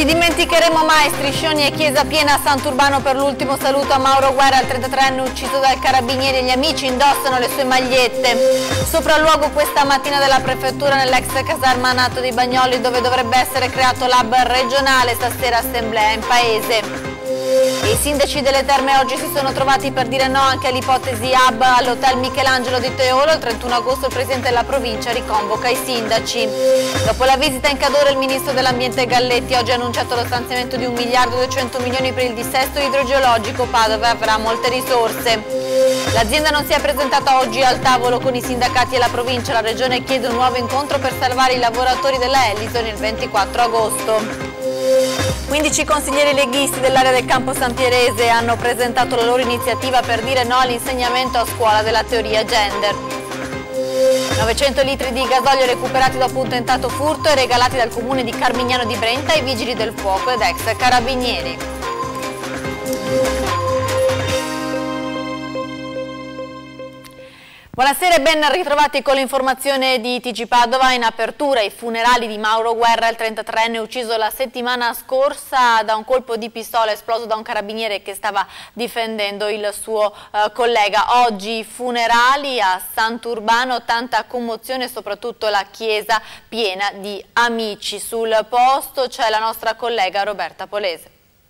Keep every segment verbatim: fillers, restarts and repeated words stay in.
Ci dimenticheremo mai striscioni e chiesa piena a Sant'Urbano per l'ultimo saluto a Mauro Guerra, il trentatreenne ucciso dal carabinieri, e gli amici indossano le sue magliette. Sopralluogo questa mattina della prefettura nell'ex caserma Nato di Bagnoli, dove dovrebbe essere creato l'hub regionale, stasera assemblea in paese. I sindaci delle Terme oggi si sono trovati per dire no anche all'ipotesi hub all'hotel Michelangelo di Teolo. Il trentuno agosto il presidente della provincia riconvoca i sindaci. Dopo la visita in Cadore, il ministro dell'ambiente Galletti oggi ha annunciato lo stanziamento di un miliardo e duecento milioni per il dissesto idrogeologico. Padova avrà molte risorse. L'azienda non si è presentata oggi al tavolo con i sindacati e la provincia. La regione chiede un nuovo incontro per salvare i lavoratori della Ellison il ventiquattro agosto. quindici consiglieri leghisti dell'area del Campo San Pierese hanno presentato la loro iniziativa per dire no all'insegnamento a scuola della teoria gender. novecento litri di gasolio recuperati dopo un tentato furto e regalati dal comune di Carmignano di Brenta ai vigili del fuoco ed ex carabinieri. Buonasera e ben ritrovati con l'informazione di T G Padova. In apertura i funerali di Mauro Guerra, il trentatreenne ucciso la settimana scorsa da un colpo di pistola esploso da un carabiniere che stava difendendo il suo eh, collega. Oggi i funerali a Sant'Urbano, tanta commozione e soprattutto la chiesa piena di amici. Sul posto c'è la nostra collega Roberta Polese.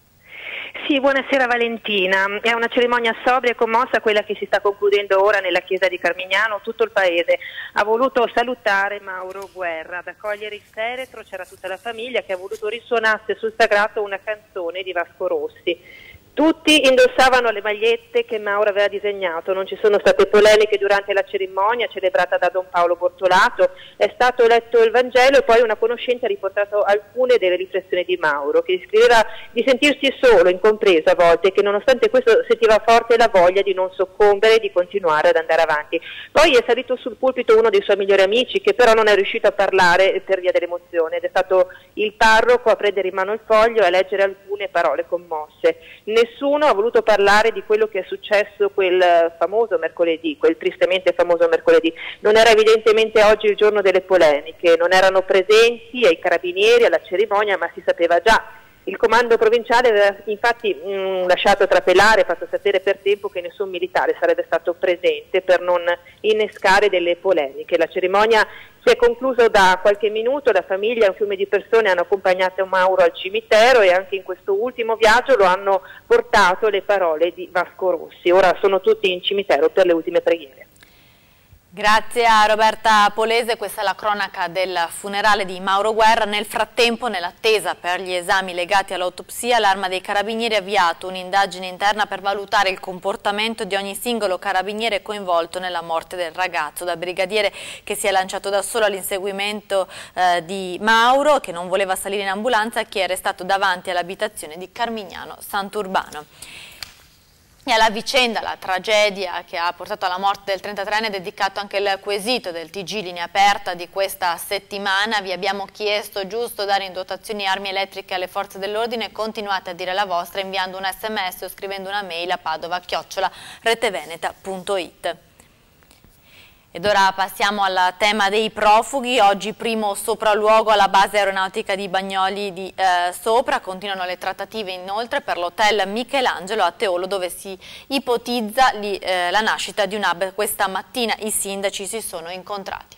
Sì, buonasera Valentina. È una cerimonia sobria e commossa quella che si sta concludendo ora nella chiesa di Carmignano. Tutto il paese ha voluto salutare Mauro Guerra. Ad accogliere il feretro c'era tutta la famiglia che ha voluto risuonasse sul sagrato una canzone di Vasco Rossi. Tutti indossavano le magliette che Mauro aveva disegnato, non ci sono state polemiche durante la cerimonia celebrata da Don Paolo Bortolato, è stato letto il Vangelo e poi una conoscente ha riportato alcune delle riflessioni di Mauro, che descriveva di sentirsi solo, incompreso a volte, e che nonostante questo sentiva forte la voglia di non soccombere e di continuare ad andare avanti. Poi è salito sul pulpito uno dei suoi migliori amici, che però non è riuscito a parlare per via dell'emozione, ed è stato il parroco a prendere in mano il foglio e a leggere alcune parole commosse. Nessuno ha voluto parlare di quello che è successo quel famoso mercoledì, quel tristemente famoso mercoledì. Non era evidentemente oggi il giorno delle polemiche, non erano presenti ai carabinieri alla cerimonia, ma si sapeva già. Il comando provinciale aveva infatti mh, lasciato trapelare, fatto sapere per tempo che nessun militare sarebbe stato presente per non innescare delle polemiche. La cerimonia si è conclusa da qualche minuto, la famiglia e un fiume di persone hanno accompagnato Mauro al cimitero e anche in questo ultimo viaggio lo hanno portato le parole di Vasco Rossi. Ora sono tutti in cimitero per le ultime preghiere. Grazie a Roberta Polese, questa è la cronaca del funerale di Mauro Guerra. Nel frattempo, nell'attesa per gli esami legati all'autopsia, l'Arma dei Carabinieri ha avviato un'indagine interna per valutare il comportamento di ogni singolo carabiniere coinvolto nella morte del ragazzo, dal brigadiere che si è lanciato da solo all'inseguimento eh, di Mauro, che non voleva salire in ambulanza, a chi è restato davanti all'abitazione di Carmignano Sant'Urbano. E alla vicenda, alla tragedia che ha portato alla morte del trentatreenne è dedicato anche il quesito del T G Linea Aperta di questa settimana. Vi abbiamo chiesto giusto dare in dotazioni armi elettriche alle forze dell'ordine, continuate a dire la vostra inviando un sms o scrivendo una mail a padova chiocciola reteveneta punto it. Ed ora passiamo al tema dei profughi. Oggi primo sopralluogo alla base aeronautica di Bagnoli di eh, Sopra. Continuano le trattative inoltre per l'hotel Michelangelo a Teolo, dove si ipotizza li, eh, la nascita di un hub. Questa mattina i sindaci si sono incontrati.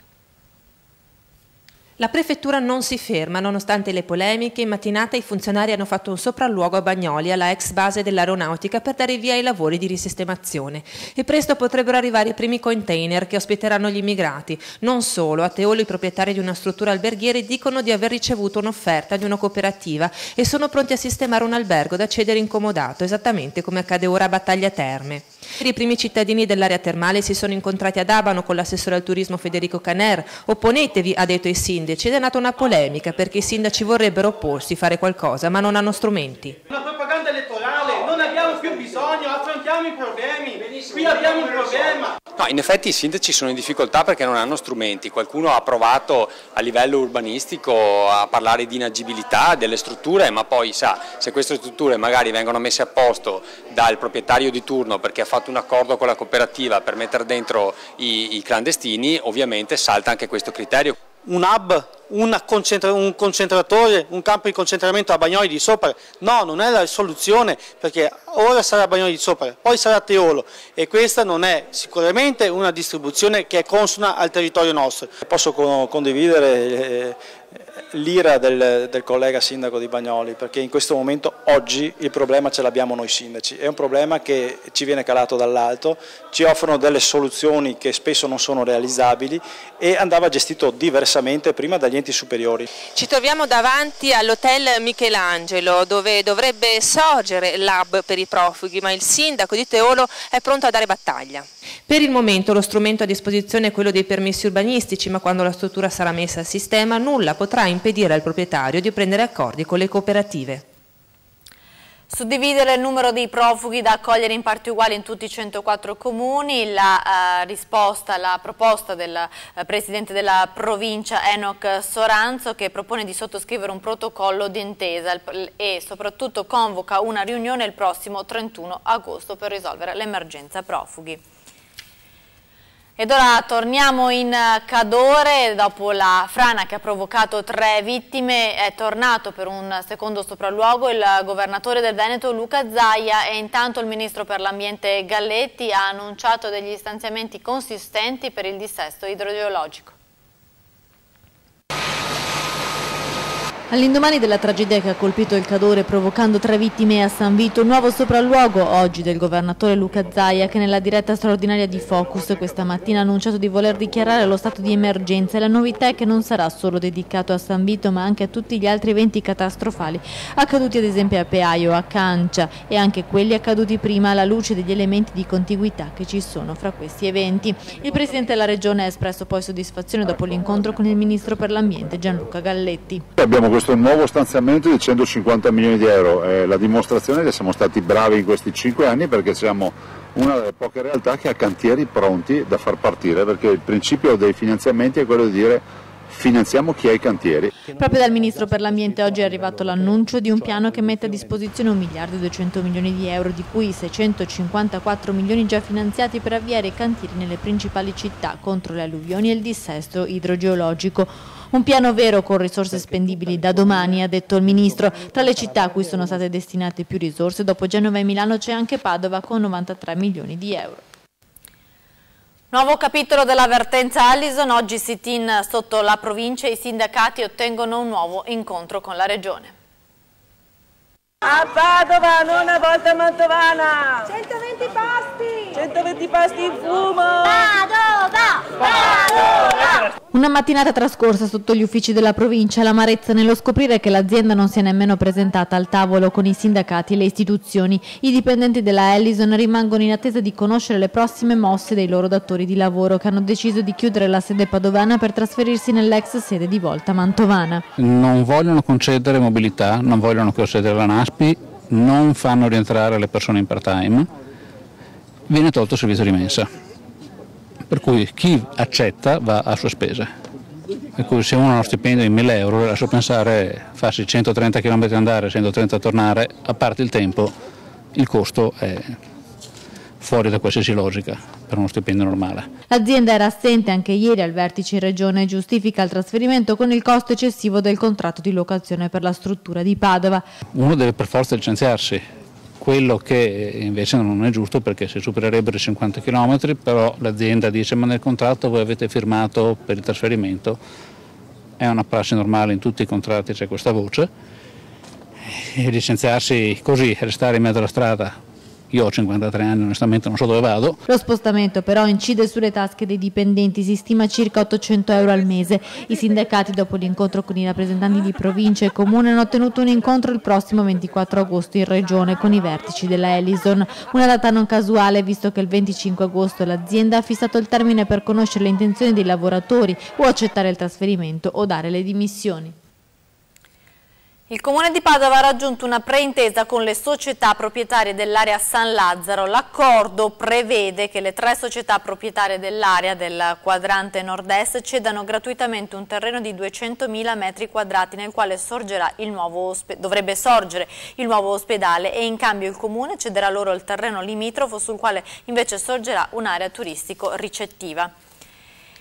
La prefettura non si ferma, nonostante le polemiche. In mattinata i funzionari hanno fatto un sopralluogo a Bagnoli, alla ex base dell'aeronautica, per dare via ai lavori di risistemazione. E presto potrebbero arrivare i primi container che ospiteranno gli immigrati. Non solo, a Teolo i proprietari di una struttura alberghiera dicono di aver ricevuto un'offerta di una cooperativa e sono pronti a sistemare un albergo da cedere incomodato, esattamente come accade ora a Battaglia Terme. I primi cittadini dell'area termale si sono incontrati ad Abano con l'assessore al turismo Federico Caner. Opponetevi, ha detto ai sindaci, ed è nata una polemica perché i sindaci vorrebbero opporsi, fare qualcosa, ma non hanno strumenti. Una propaganda elettorale, non abbiamo più bisogno, affrontiamo i problemi, qui abbiamo un problema. No, in effetti i sindaci sono in difficoltà perché non hanno strumenti. Qualcuno ha provato a livello urbanistico a parlare di inagibilità delle strutture, ma poi sa, se queste strutture magari vengono messe a posto dal proprietario di turno perché ha fatto un accordo con la cooperativa per mettere dentro i, i clandestini, ovviamente salta anche questo criterio. Un hub una concentra un concentratore, un campo di concentramento a Bagnoli di Sopra. No, non è la soluzione, perché ora sarà Bagnoli di Sopra, poi sarà Teolo, e questa non è sicuramente una distribuzione che è consona al territorio nostro. Posso condividere eh, l'ira del, del collega sindaco di Bagnoli, perché in questo momento oggi il problema ce l'abbiamo noi sindaci, è un problema che ci viene calato dall'alto, ci offrono delle soluzioni che spesso non sono realizzabili e andava gestito diversamente prima dagli enti superiori. Ci troviamo davanti all'hotel Michelangelo, dove dovrebbe sorgere l'hub per i profughi, ma il sindaco di Teolo è pronto a dare battaglia. Per il momento lo strumento a disposizione è quello dei permessi urbanistici, ma quando la struttura sarà messa a sistema nulla potrà impedire al proprietario di prendere accordi con le cooperative. Suddividere il numero dei profughi da accogliere in parti uguali in tutti i centoquattro comuni, la uh, risposta, la proposta del uh, Presidente della provincia Enoch Soranzo, che propone di sottoscrivere un protocollo d'intesa e soprattutto convoca una riunione il prossimo trentuno agosto per risolvere l'emergenza profughi. Ed ora torniamo in Cadore. Dopo la frana che ha provocato tre vittime è tornato per un secondo sopralluogo il governatore del Veneto Luca Zaia, e intanto il ministro per l'ambiente Galletti ha annunciato degli stanziamenti consistenti per il dissesto idrogeologico. All'indomani della tragedia che ha colpito il Cadore provocando tre vittime a San Vito, un nuovo sopralluogo oggi del governatore Luca Zaia, che nella diretta straordinaria di Focus questa mattina ha annunciato di voler dichiarare lo stato di emergenza, e la novità è che non sarà solo dedicato a San Vito ma anche a tutti gli altri eventi catastrofali accaduti ad esempio a Peaio, a Cancia, e anche quelli accaduti prima, alla luce degli elementi di contiguità che ci sono fra questi eventi. Il Presidente della Regione ha espresso poi soddisfazione dopo l'incontro con il Ministro per l'Ambiente Gianluca Galletti. Abbiamo questo nuovo stanziamento di centocinquanta milioni di euro, è la dimostrazione che siamo stati bravi in questi cinque anni, perché siamo una delle poche realtà che ha cantieri pronti da far partire, perché il principio dei finanziamenti è quello di dire finanziamo chi ha i cantieri. Proprio dal Ministro per l'Ambiente oggi è arrivato l'annuncio di un piano che mette a disposizione un miliardo e duecento milioni di euro, di cui seicentocinquantaquattro milioni già finanziati per avviare i cantieri nelle principali città contro le alluvioni e il dissesto idrogeologico. Un piano vero con risorse spendibili da domani, ha detto il Ministro. Tra le città a cui sono state destinate più risorse, dopo Genova e Milano, c'è anche Padova con novantatré milioni di euro. Nuovo capitolo dell'avvertenza Allison, oggi sit-in sotto la provincia, i sindacati ottengono un nuovo incontro con la Regione. A Padova, non a Volta Mantovana! centoventi posti! centoventi posti in fumo! Padova! Padova! Una mattinata trascorsa sotto gli uffici della provincia, l'amarezza nello scoprire che l'azienda non si è nemmeno presentata al tavolo con i sindacati e le istituzioni. I dipendenti della Allison rimangono in attesa di conoscere le prossime mosse dei loro datori di lavoro, che hanno deciso di chiudere la sede padovana per trasferirsi nell'ex sede di Volta Mantovana. Non vogliono concedere mobilità, non vogliono concedere la NASPI, non fanno rientrare le persone in part-time, viene tolto il servizio di mensa, per cui chi accetta va a sue spese. Per cui se uno ha uno stipendio di mille euro, lascio pensare farsi centotrenta chilometri andare, centotrenta tornare, a parte il tempo, il costo è fuori da qualsiasi logica per uno stipendio normale. L'azienda era assente anche ieri al vertice in regione e giustifica il trasferimento con il costo eccessivo del contratto di locazione per la struttura di Padova. Uno deve per forza licenziarsi, quello che invece non è giusto, perché si supererebbero i cinquanta chilometri, però l'azienda dice ma nel contratto voi avete firmato per il trasferimento, è una prassi normale, in tutti i contratti c'è questa voce, e licenziarsi così, restare in mezzo alla strada. Io ho cinquantatré anni, onestamente non so dove vado. Lo spostamento però incide sulle tasche dei dipendenti, si stima circa ottocento euro al mese. I sindacati, dopo l'incontro con i rappresentanti di provincia e comune, hanno ottenuto un incontro il prossimo ventiquattro agosto in regione con i vertici della Allison. Una data non casuale, visto che il venticinque agosto l'azienda ha fissato il termine per conoscere le intenzioni dei lavoratori o accettare il trasferimento o dare le dimissioni. Il Comune di Padova ha raggiunto una preintesa con le società proprietarie dell'area San Lazzaro. L'accordo prevede che le tre società proprietarie dell'area del quadrante nord-est cedano gratuitamente un terreno di duecentomila metri quadrati nel quale sorgerà il nuovo dovrebbe sorgere il nuovo ospedale, e in cambio il Comune cederà loro il terreno limitrofo sul quale invece sorgerà un'area turistico-ricettiva.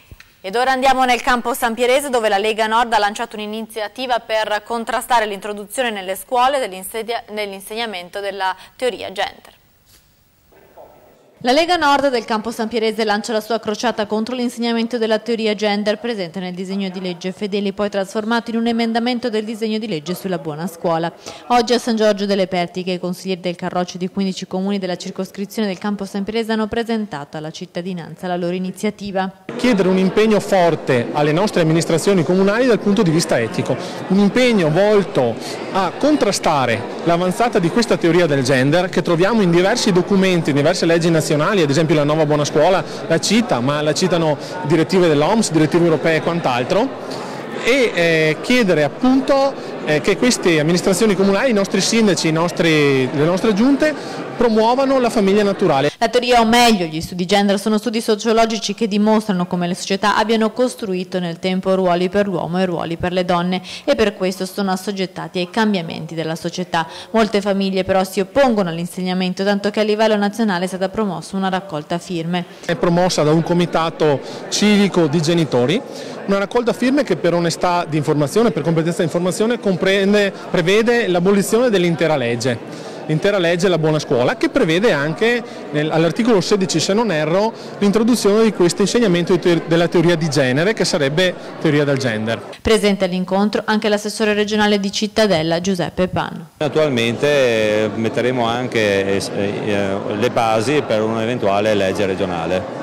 Ed ora andiamo nel campo Sampierese, dove la Lega Nord ha lanciato un'iniziativa per contrastare l'introduzione nelle scuole dell'insegnamento della teoria gender. La Lega Nord del campo Sampierese lancia la sua crociata contro l'insegnamento della teoria gender presente nel disegno di legge Fedeli, poi trasformato in un emendamento del disegno di legge sulla buona scuola. Oggi a San Giorgio delle Pertiche i consiglieri del Carroccio di quindici comuni della circoscrizione del campo Sampierese hanno presentato alla cittadinanza la loro iniziativa. Chiedere un impegno forte alle nostre amministrazioni comunali dal punto di vista etico, un impegno volto a contrastare l'avanzata di questa teoria del gender che troviamo in diversi documenti, in diverse leggi nazionali. Ad esempio la nuova buona scuola la cita, ma la citano direttive dell'O M S, direttive europee e quant'altro, e eh, chiedere appunto eh, che queste amministrazioni comunali, i nostri sindaci, i nostri, le nostre giunte promuovano la famiglia naturale. La teoria, o meglio gli studi gender, sono studi sociologici che dimostrano come le società abbiano costruito nel tempo ruoli per l'uomo e ruoli per le donne, e per questo sono assoggettati ai cambiamenti della società. Molte famiglie però si oppongono all'insegnamento, tanto che a livello nazionale è stata promossa una raccolta firme. È promossa da un comitato civico di genitori, una raccolta firme che per onestà di informazione, per competenza di informazione, comprende, prevede l'abolizione dell'intera legge. L'intera legge La Buona Scuola, che prevede anche all'articolo sedici, se non erro, l'introduzione di questo insegnamento della teoria di genere, che sarebbe teoria del gender. Presente all'incontro anche l'assessore regionale di Cittadella Giuseppe Pan. Attualmente metteremo anche le basi per un'eventuale legge regionale.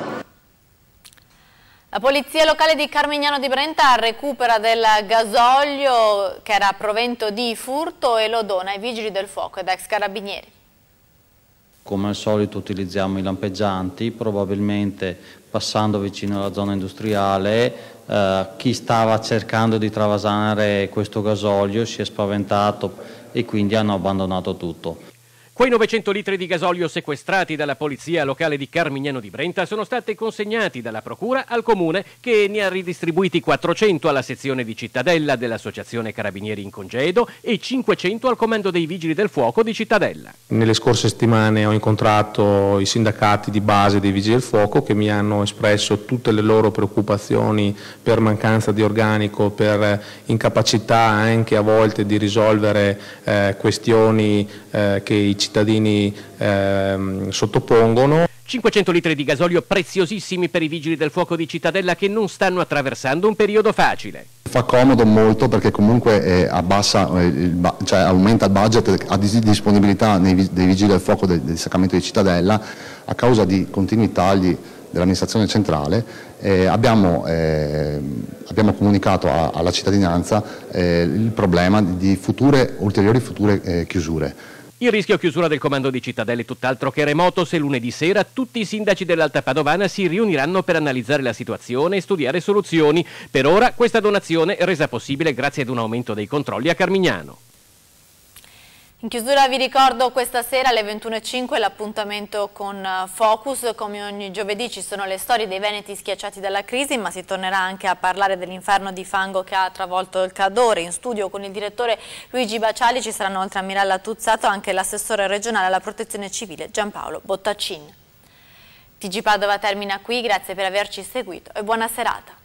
La polizia locale di Carmignano di Brenta recupera del gasolio che era provento di furto e lo dona ai vigili del fuoco ed ex carabinieri. Come al solito utilizziamo i lampeggianti, probabilmente passando vicino alla zona industriale eh, chi stava cercando di travasare questo gasolio si è spaventato e quindi hanno abbandonato tutto. Quei novecento litri di gasolio sequestrati dalla polizia locale di Carmignano di Brenta sono stati consegnati dalla procura al comune, che ne ha ridistribuiti quattrocento alla sezione di Cittadella dell'associazione Carabinieri in Congedo e cinquecento al comando dei vigili del fuoco di Cittadella. Nelle scorse settimane ho incontrato i sindacati di base dei vigili del fuoco che mi hanno espresso tutte le loro preoccupazioni per mancanza di organico, per incapacità anche a volte di risolvere eh, questioni eh, che i cittadini eh, sottopongono. cinquecento litri di gasolio preziosissimi per i vigili del fuoco di Cittadella, che non stanno attraversando un periodo facile. Fa comodo molto perché comunque eh, abbassa, eh, il, cioè aumenta il budget a disponibilità nei, dei vigili del fuoco del, del distaccamento di Cittadella a causa di continui tagli dell'amministrazione centrale. Eh, abbiamo, eh, abbiamo comunicato a, alla cittadinanza eh, il problema di future, ulteriori future eh, chiusure. Il rischio chiusura del comando di Cittadella è tutt'altro che remoto se lunedì sera tutti i sindaci dell'Alta Padovana si riuniranno per analizzare la situazione e studiare soluzioni. Per ora questa donazione è resa possibile grazie ad un aumento dei controlli a Carmignano. In chiusura vi ricordo questa sera alle ventuno e cinque l'appuntamento con Focus. Come ogni giovedì ci sono le storie dei veneti schiacciati dalla crisi, ma si tornerà anche a parlare dell'inferno di fango che ha travolto il Cadore. In studio con il direttore Luigi Baciali ci saranno, oltre a Mirella Tuzzato, anche l'assessore regionale alla protezione civile Giampaolo Bottaccin. T G Padova termina qui, grazie per averci seguito e buona serata.